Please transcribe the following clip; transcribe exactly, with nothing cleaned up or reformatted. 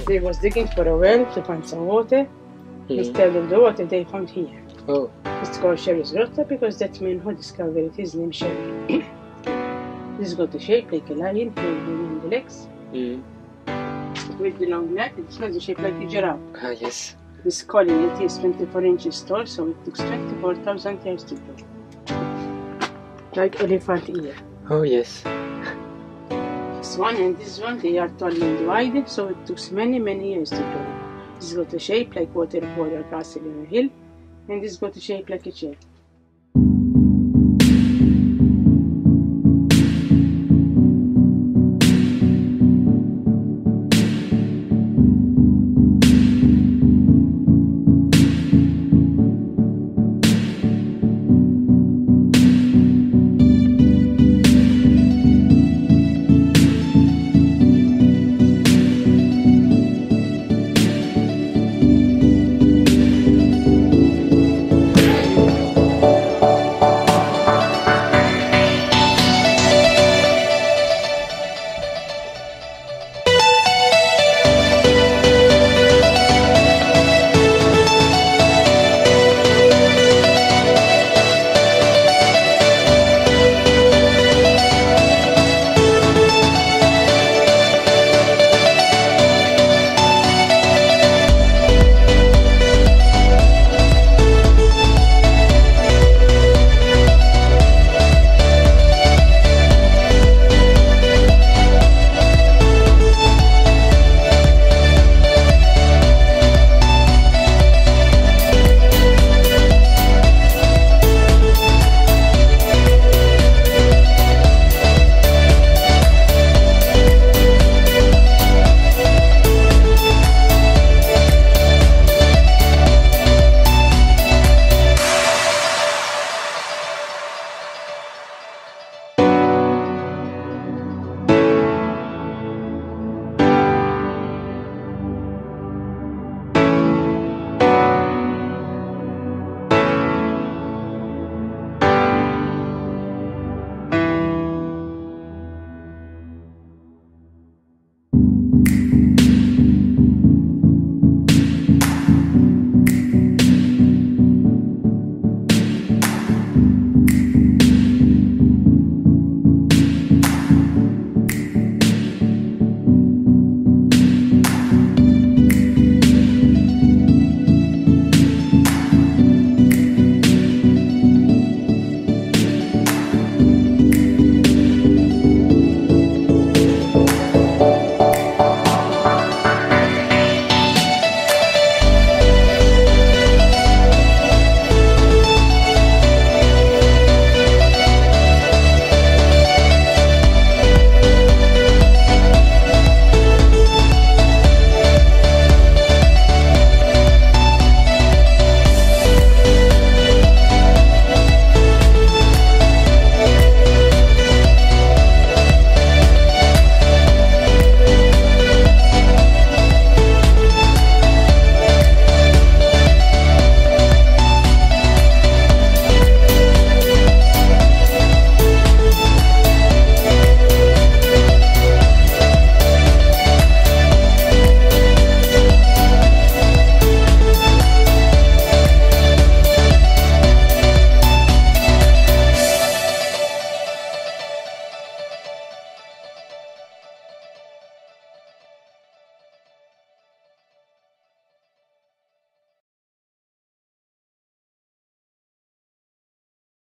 they was digging for a well to find some water. Mm. He's telling the water they found here. Oh. It's called Xerri's Grotto because that man who discovered his name Xerri. This got a shape like a lion here in the legs. Mm. With the long neck, it has a shape like a giraffe. Ah, yes. This colony it is twenty-four inches tall, so it took twenty-four thousand years to grow. Like elephant ear. Oh, yes. This one and this one, they are tall and wide, so it took many, many years to grow. This got a shape like water warrior castle in a hill, and this got a shape like a chair.